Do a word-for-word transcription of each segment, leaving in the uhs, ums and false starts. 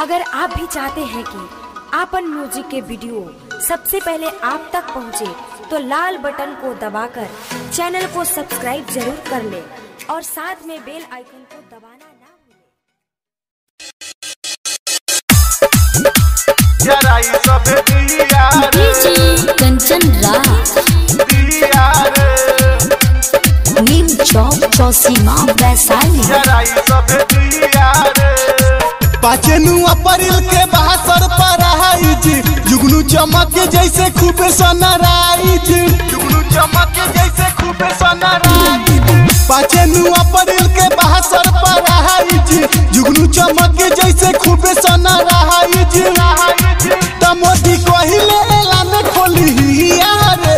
अगर आप भी चाहते हैं कि आपन म्यूजिक के वीडियो सबसे पहले आप तक पहुंचे, तो लाल बटन को दबाकर चैनल को सब्सक्राइब जरूर कर ले और साथ में बेल आइकन को दबाना ना भूलें। कंचन राज नीम चौक चौसीमा वैशाली। पाचेनु अप्रैल के बहासर पर आई जी, जुगनू चमक जैसे खूबे सनराई जी, जुगनू चमक जैसे खूबे सनराई जी। पाचेनु अप्रैल के बहासर पर आई जी, जुगनू चमक जैसे खूबे सनराई जी। त मोदी कहिले एलान खोली यारे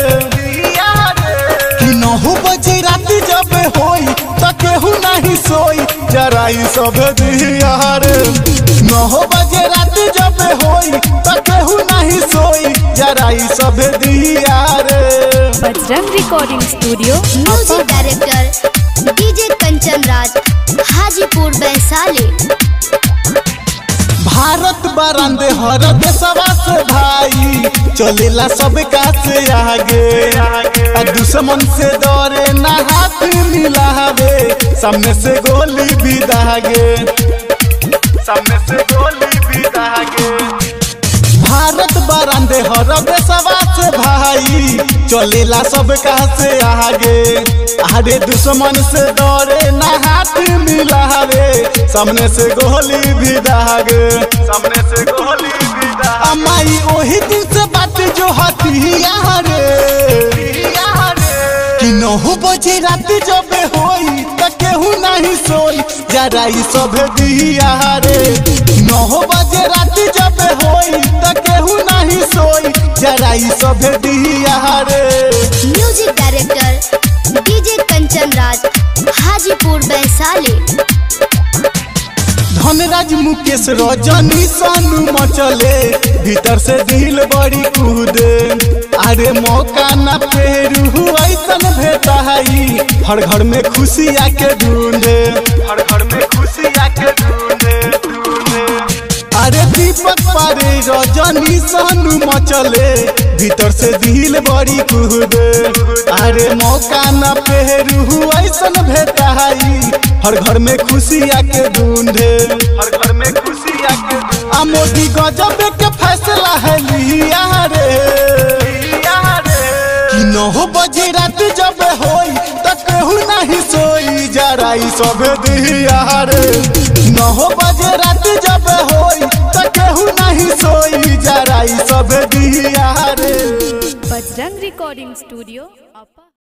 कि नौ बजे रात जब होई त केहू नहीं सोई, जराई सब दियार। नौ बजे रात जब होई त केहू नहीं सोई, जराई सब दियार। Bajrang recording studio. Music director DJ Kanchan Raj, Hajipur Vaishali. भारत बरांदे हर देशवा से भाई, चलेला सब का से आगे। दुश्मन से डरे ना हाथ मिलावे, सामने से गोली भी दागे, सामने से गोली भी दागे। भारत बरांदे हर देशवा से भाई, चलेला सब का से आगे। अरे दुश्मन से डरे ना हाथ मिलावे, सामने से गोली भी दागे, सामने से गोली भी दागे। अमाई ओही दिन से बात जो हथियार कि नौ बजे रात जब होई त केहू नहीं सोई, जराई सब दियार। नौ बजे रात जब होई त केहू नहीं सोई, जराई सब दियार। Music director DJ Kanchan Raj, Hajipur Vaishali. Dhanraj Mukesh Rajni Sanu मचले, भीतर से दिल बड़ी कूदे। अरे मौका न फेरू ऐसन भेटाई, हर घर में खुशी आके ढूंढे, हर घर में खुशी आके ढूंढे ढूंढे। अरे दीपक पारे रजनी सानू मचले, भीतर से दिल बड़ी कूदे। अरे मौका न फेरू ऐसन भेटाई, हर घर में खुशी आके ढूंढे, हर घर में खुशी आके। आ मोदी गजब के फैसला है लिया रे कि नौ बजे रात जब होई त केहू नहीं सोई, जराई सब दियार। नौ बजे रात जब होई त केहू नहीं सोई, जराई सब दियार। Bajrang recording studio.